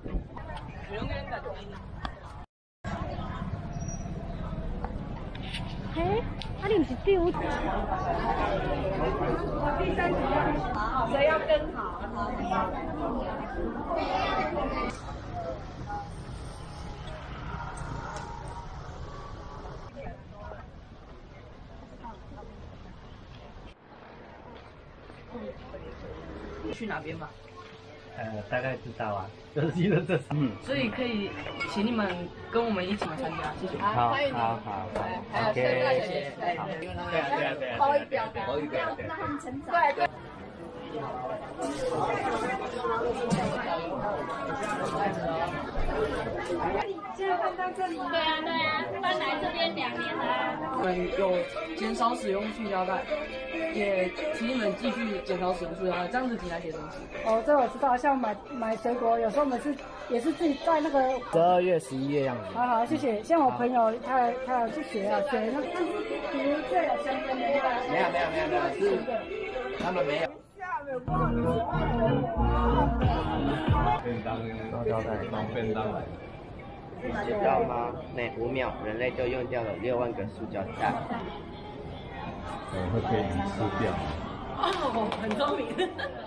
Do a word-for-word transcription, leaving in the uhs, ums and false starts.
嘿，啊你不是丢？ 所以要跟好。去哪边吧？ 呃，大概知道啊，就是记得这。嗯， 所以可以请你们跟我们一起参加，谢谢。 好，好，好，好， 还有现在也好，对啊，对啊，对啊， 可以表达， 可以表达， 让他们成长。对对。现在搬到这里。对啊，对啊，搬来这边两年了。我们有减少使用塑胶袋，也请你们继续减少使用塑胶袋，这样子你来写东西。 哦，这我知道，像买买水果，有时候我们是也是自己在那个十二月、十一月样子。 好好，谢谢。像我朋友，他他有去学啊，学那个，比如这有相关的那个。 没有没有没有没有，是他们没有。 便当， 塑胶袋装便当来。 你知道吗？每五秒人类就用掉了六万个塑胶袋。 嗯，会被鱼吃掉。 哦，很聪明。